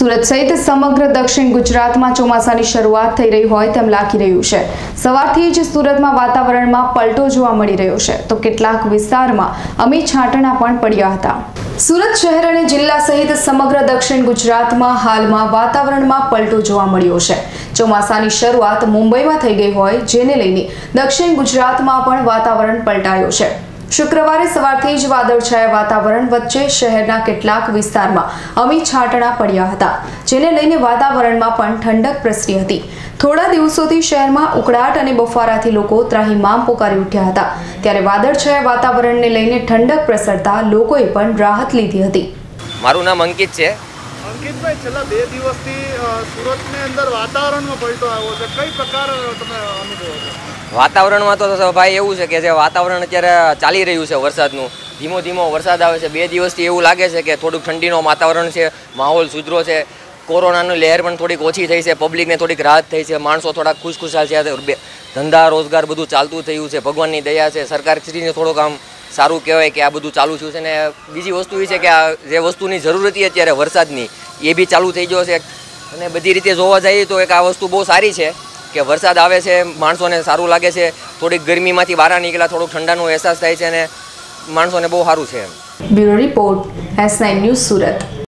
સુરત સહિત સમગ્ર દક્ષિણ ગુજરાતમાં ચોમાસાની શરૂઆત થઈ રહી હોય તેમ લાગી રહ્યું છે। સવારથી જ સુરતમાં વાતાવરણમાં પલટો જોવા મળી રહ્યો છે, તો કેટલાક વિસ્તારમાં અમી છાંટણા પણ પડ્યા હતા। સુરત શહેર અને જિલ્લા સહિત સમગ્ર દક્ષિણ ગુજરાતમાં હાલમાં વાતાવરણમાં પલટો જોવા મળ્યો છે। ચોમાસાની શરૂઆત મુંબઈમાં થઈ ગઈ હોય, જેને લઈને દક્ષિણ ગુજરાતમાં પણ વાતાવરણ પલટાયું છે। શુક્રવારે સવારથી જ વાદળછાયા વાતાવરણ વચ્ચે શહેરના કેટલાક વિસ્તારમાં અમી છાંટણા પડ્યા હતા, જેને લઈને વાતાવરણમાં પણ ઠંડક પ્રસરી હતી। થોડા દિવસોથી શહેરમાં ઉકળાટ અને બફારાથી લોકો ત્રાહિમામ પોકારી ઉઠ્યા હતા, ત્યારે વાદળછાયા વાતાવરણને લઈને ઠંડક પ્રસરતા લોકોએ પણ રાહત લીધી હતી। મારું નામ અંકિત છે। અંકિતભાઈ, છેલ્લા 2 દિવસથી સુરતની અંદર વાતાવરણમાં પલટો આવ્યો છે, કઈ પ્રકાર તમે અનુભવો છો? વાતાવરણમાં તો ભાઈ એવું છે કે જે વાતાવરણ અત્યારે ચાલી રહ્યું છે વરસાદનું, ધીમો ધીમો વરસાદ આવે છે। 2 દિવસથી એવું લાગે છે કે થોડુંક ઠંડીનો વાતાવરણ છે, માહોલ સુધરો છે, કોરોનાની લહેર પણ થોડીક ઓછી થઈ છે, પબ્લિકને થોડીક રાહત થઈ છે, માણસો થોડાક ખુશખુશાલ છે, ધંધા રોજગાર બધું ચાલતું થયું છે, ભગવાનની દયા છે, સરકારશ્રીને થોડુંક આમ સારું કહેવાય કે આ બધું ચાલુ થયું છે। ને બીજી વસ્તુ એ છે કે આ જે વસ્તુની જરૂર હતી અત્યારે વરસાદની, એ બી ચાલુ થઈ ગયો છે। અને બધી રીતે જોવા જઈએ તો એક આ વસ્તુ બહુ સારી છે કે વરસાદ આવે છે, માણસોને સારું લાગે છે, થોડીક ગરમીમાંથી બહાર નીકળ્યા, થોડોક ઠંડાનો અહેસાસ થાય છે અને માણસોને બહુ સારું છે। Bureau report S9 news Surat.